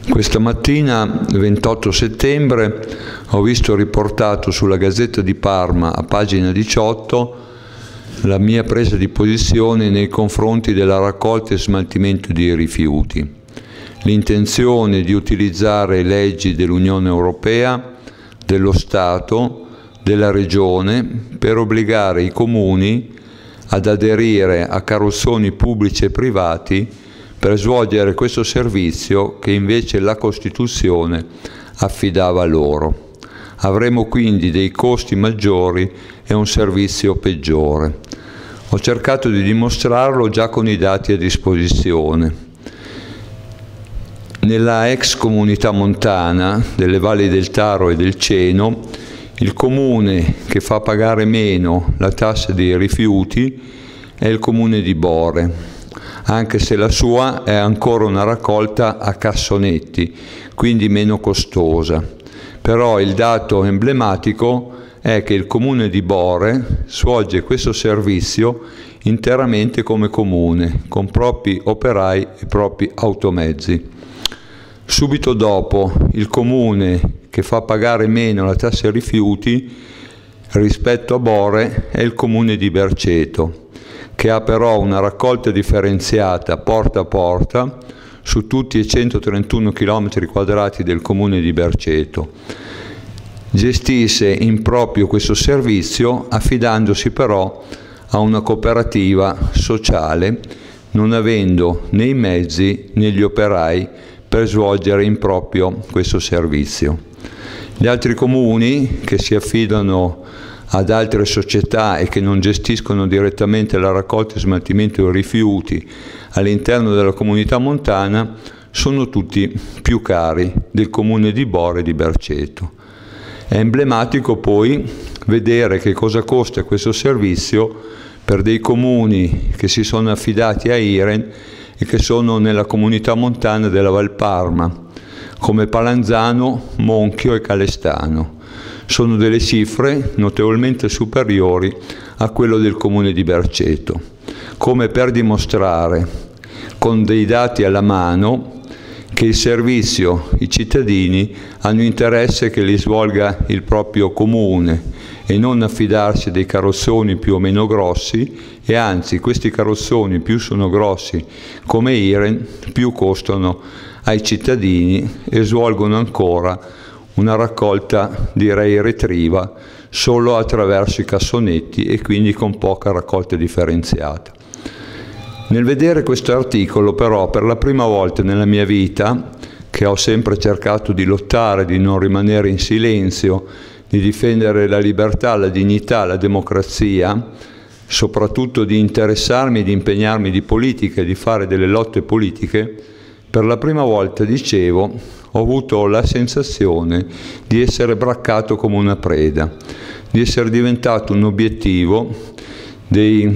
Questa mattina, 28 settembre, ho visto riportato sulla Gazzetta di Parma, a pagina 18, la mia presa di posizione nei confronti della raccolta e smaltimento di rifiuti. L'intenzione di utilizzare leggi dell'Unione Europea, dello Stato, della Regione per obbligare i comuni ad aderire a carrozzoni pubblici e privati per svolgere questo servizio che invece la Costituzione affidava loro. Avremo quindi dei costi maggiori e un servizio peggiore. Ho cercato di dimostrarlo già con i dati a disposizione. Nella ex comunità montana delle valli del Taro e del Ceno, il comune che fa pagare meno la tassa dei rifiuti è il comune di Bore, anche se la sua è ancora una raccolta a cassonetti, quindi meno costosa. Però il dato emblematico è che il comune di Bore svolge questo servizio interamente come comune, con propri operai e propri automezzi. Subito dopo, il comune che fa pagare meno la tassa ai rifiuti rispetto a Bore è il comune di Berceto, che ha però una raccolta differenziata porta a porta su tutti i 131 km² del comune di Berceto. Gestisce in proprio questo servizio affidandosi però a una cooperativa sociale, non avendo né i mezzi né gli operai per svolgere in proprio questo servizio. Gli altri comuni che si affidano ad altre società e che non gestiscono direttamente la raccolta e smaltimento dei rifiuti all'interno della comunità montana sono tutti più cari del comune di Bore e di Berceto. È emblematico poi vedere che cosa costa questo servizio per dei comuni che si sono affidati a Iren e che sono nella comunità montana della Valparma, come Palanzano, Monchio e Calestano. Sono delle cifre notevolmente superiori a quello del comune di Berceto, come per dimostrare con dei dati alla mano che il servizio, i cittadini hanno interesse che li svolga il proprio comune e non affidarsi a dei carrozzoni più o meno grossi, e anzi questi carrozzoni più sono grossi come Iren più costano ai cittadini e svolgono ancora una raccolta, direi, retriva solo attraverso i cassonetti e quindi con poca raccolta differenziata. Nel vedere questo articolo però per la prima volta nella mia vita, che ho sempre cercato di lottare, di non rimanere in silenzio, di difendere la libertà, la dignità, la democrazia, soprattutto di interessarmi e di impegnarmi di politica e di fare delle lotte politiche, per la prima volta, dicevo, ho avuto la sensazione di essere braccato come una preda, di essere diventato un obiettivo di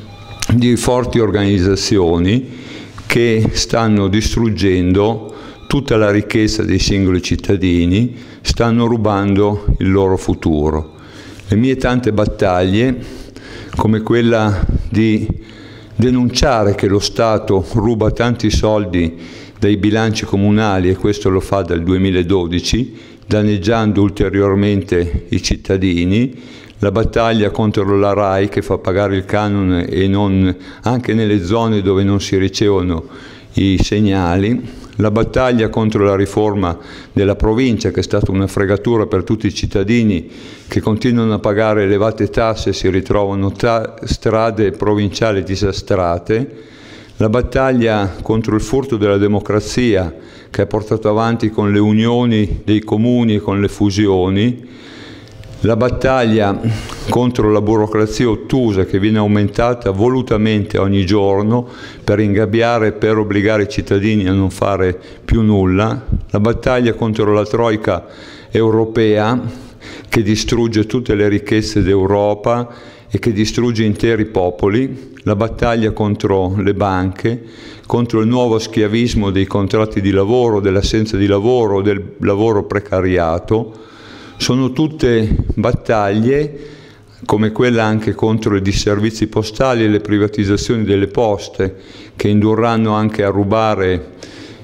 forti organizzazioni che stanno distruggendo tutta la ricchezza dei singoli cittadini, stanno rubando il loro futuro. Le mie tante battaglie, come quella di denunciare che lo Stato ruba tanti soldi dai bilanci comunali, e questo lo fa dal 2012, danneggiando ulteriormente i cittadini, la battaglia contro la RAI che fa pagare il canone e non, anche nelle zone dove non si ricevono i segnali, la battaglia contro la riforma della provincia, che è stata una fregatura per tutti i cittadini che continuano a pagare elevate tasse e si ritrovano strade provinciali disastrate, la battaglia contro il furto della democrazia che è portato avanti con le unioni dei comuni e con le fusioni, la battaglia contro la burocrazia ottusa che viene aumentata volutamente ogni giorno per ingabbiare e per obbligare i cittadini a non fare più nulla, la battaglia contro la troika europea che distrugge tutte le ricchezze d'Europa e che distrugge interi popoli, la battaglia contro le banche, contro il nuovo schiavismo dei contratti di lavoro, dell'assenza di lavoro, del lavoro precariato. Sono tutte battaglie, come quella anche contro i disservizi postali e le privatizzazioni delle poste, che indurranno anche a rubare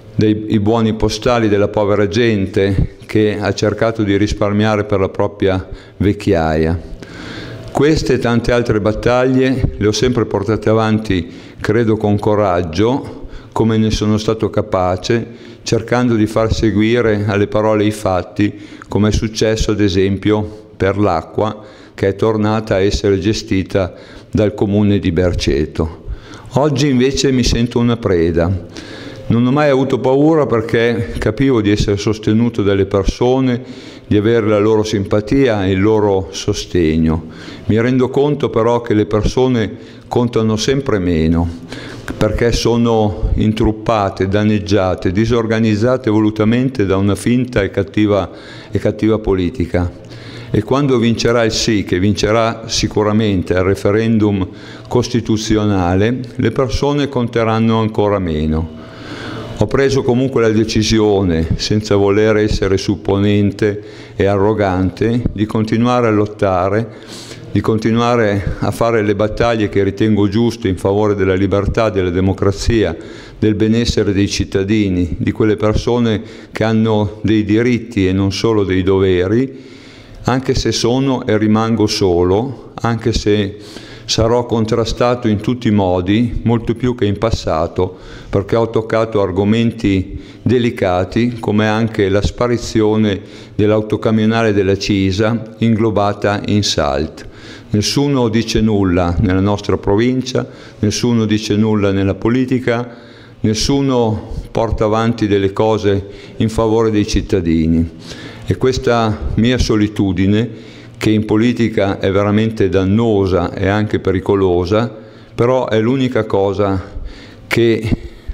i buoni postali della povera gente che ha cercato di risparmiare per la propria vecchiaia. Queste e tante altre battaglie le ho sempre portate avanti, credo con coraggio, come ne sono stato capace, cercando di far seguire alle parole i fatti, come è successo ad esempio per l'acqua, che è tornata a essere gestita dal comune di Berceto. Oggi invece mi sento una preda. Non ho mai avuto paura perché capivo di essere sostenuto dalle persone, di avere la loro simpatia e il loro sostegno. Mi rendo conto però che le persone contano sempre meno, perché sono intruppate, danneggiate, disorganizzate volutamente da una finta e cattiva politica. E quando vincerà il sì, che vincerà sicuramente al referendum costituzionale, le persone conteranno ancora meno. Ho preso comunque la decisione, senza voler essere supponente e arrogante, di continuare a lottare, di continuare a fare le battaglie che ritengo giuste in favore della libertà, della democrazia, del benessere dei cittadini, di quelle persone che hanno dei diritti e non solo dei doveri, anche se sono e rimango solo, anche se sarò contrastato in tutti i modi, molto più che in passato, perché ho toccato argomenti delicati, come anche la sparizione dell'autocamionale della Cisa inglobata in SALT. Nessuno dice nulla nella nostra provincia, nessuno dice nulla nella politica, nessuno porta avanti delle cose in favore dei cittadini. E questa mia solitudine, che in politica è veramente dannosa e anche pericolosa, però è l'unica cosa che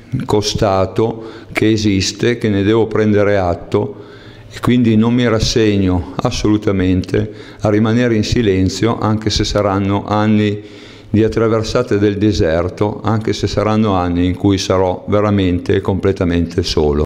costato, che esiste, che ne devo prendere atto, e quindi non mi rassegno assolutamente a rimanere in silenzio, anche se saranno anni di attraversate del deserto, anche se saranno anni in cui sarò veramente e completamente solo.